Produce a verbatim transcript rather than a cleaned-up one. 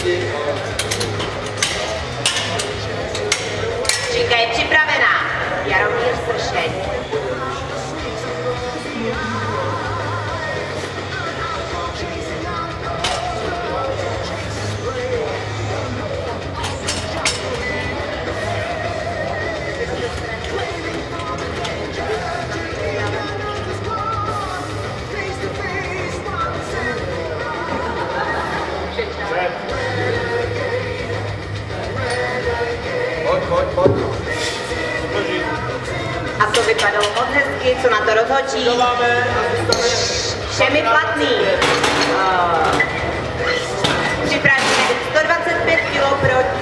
Činka je připravená. Jaromír Stršeň. Pojď, pojď, pojď. A to vypadalo moc hezky, co na to rozhodčí. Všemi platný. Připravíme sto dvacet pět kilogramů pro